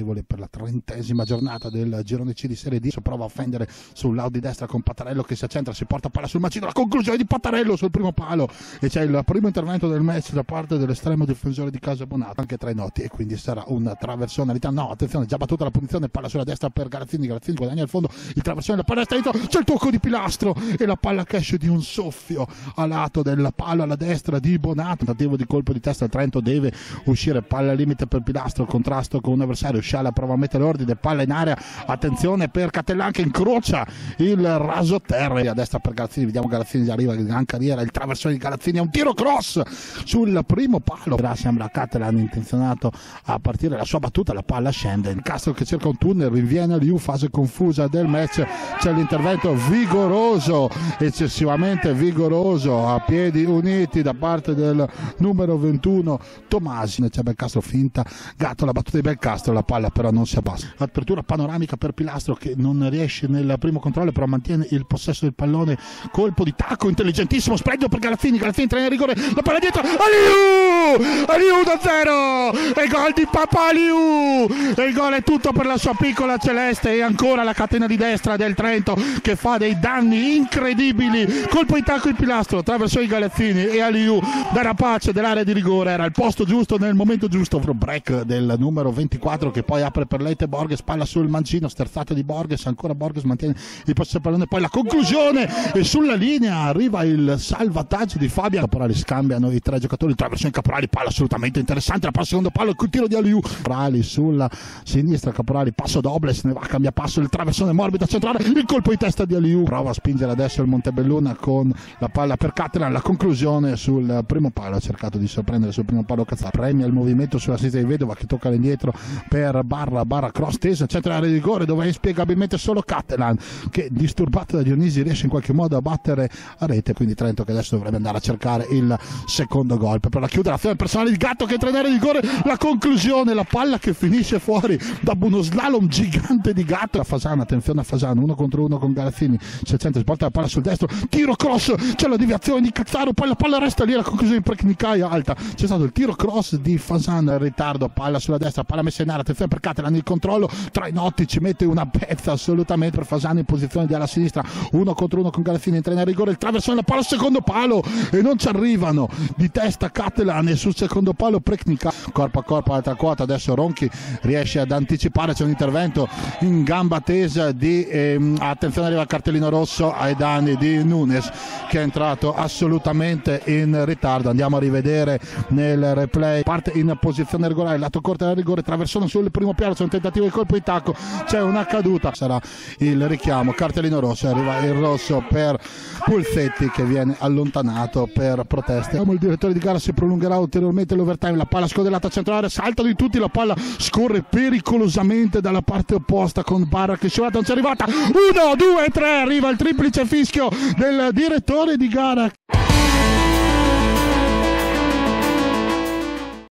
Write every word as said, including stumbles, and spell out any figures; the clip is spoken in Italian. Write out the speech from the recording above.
amichevole per la trentesima giornata del girone C di Serie D. Prova a offendere sul lato di destra con Pattarello che si accentra, si porta palla sul macino, la conclusione di Pattarello sul primo palo e c'è il primo intervento del match da parte dell'estremo difensore di Casabonato, anche tra i noti, e quindi sarà un traversone all'interno. No, attenzione, già battuta la punizione, palla sulla destra per Galazzini, Galazzini guadagna il fondo, il traversone, la palla destra dentro, c'è il tocco di Pilastro e la palla che esce di un soffio a lato del palo alla destra di Bonato. Tentativo di colpo di testa, il Trento deve uscire, palla al limite per Pilastro, contrasto con un avversario, Sciala prova a mettere l'ordine, palla in area, attenzione per Cattelan che incrocia il rasoterra a destra per Galazzini, vediamo Galazzini arriva in gran carriera, il traversone di Galazzini è un tiro cross sul primo palo, sembra Cattelan intenzionato a partire la sua battuta, la palla scende, il Castro che cerca un tunnel, rinviene Liu, fase confusa del match, c'è l'intervento vigoroso, eccessivamente vigoroso a piedi uniti da parte del numero ventuno Tomasi, c'è Belcastro finta, Gatto la battuta di Belcastro, la palla però non si abbassa, apertura panoramica per Pilastro che non riesce nel primo controllo però mantiene il possesso del pallone, colpo di tacco intelligentissimo, spregio per Galazzini, Galazzini entra in rigore, la palla dietro, Aliu, Aliu da zero, e gol di Papa Aliu, e il gol è tutto per la sua piccola celeste e ancora la catena di destra del Trento che fa dei danni incredibili, colpo di tacco di Pilastro, attraverso i Galazzini e Aliu da rapace dell'area di rigore, era al posto giusto nel momento giusto, break del numero ventiquattro che poi apre per Leite Borges, palla sul mancino, sterzata di Borges, ancora Borges mantiene il possesso del pallone, poi la conclusione e sulla linea arriva il salvataggio di Fabian, Caporali scambiano i tre giocatori, il traversone Caporali, palla assolutamente interessante, la palla secondo palo, il tiro di Aliu, Caporali sulla sinistra, Caporali passo Dobles, ne va a cambia passo, il traversone morbido a centrale, il colpo di testa di Aliu, prova a spingere adesso il Montebelluna con la palla per Cattelan, la conclusione sul primo palo, ha cercato di sorprendere sul primo palo Cazzaro, premia il movimento sulla sinistra di Vedova che tocca all'indietro per Barra, Barra cross teso, centro area di rigore dove è inspiegabilmente solo Cattelan che disturbato da Dionisi riesce in qualche modo a battere a rete, quindi Trento che adesso dovrebbe andare a cercare il secondo gol per la chiudere l'azione personale di Gatto che entra in area di rigore, la conclusione, la palla che finisce fuori da uno slalom gigante di Gatto, a Fasano, attenzione a Fasano, uno contro uno con Galazzini, c'è centro, si porta la palla sul destro, tiro cross, c'è la deviazione di Cazzaro, poi la palla resta lì, la conclusione di Preknicaia alta, c'è stato il tiro cross di Fasano, in ritardo, palla sulla destra, palla messa in area, attenzione per Cattelan, il controllo tra i notti, ci mette una pezza assolutamente per Fasano in posizione di alla sinistra, uno contro uno con Galazzini, entra in rigore, il traversone, la palla al secondo palo e non ci arrivano, di testa Cattelan e sul secondo palo Preknica, corpo a corpo altra quota, adesso Ronchi riesce ad anticipare, c'è un intervento in gamba tesa di ehm, attenzione, arriva il cartellino rosso ai danni di Nunes che è entrato assolutamente in ritardo, andiamo a rivedere nel replay, parte in posizione regolare, lato corto del rigore, traversone sul primo piano, c'è un tentativo di colpo di tacco, c'è una caduta, sarà il richiamo, cartellino rosso, arriva il rosso per Pulsetti che viene allontanato per proteste, il direttore di gara si prolungherà ulteriormente l'overtime, la palla scodellata centrale, salta di tutti, la palla scorre pericolosamente dalla parte opposta con Barra che scivolata, non c'è arrivata, uno, due, tre, arriva il triplice fischio del direttore di gara.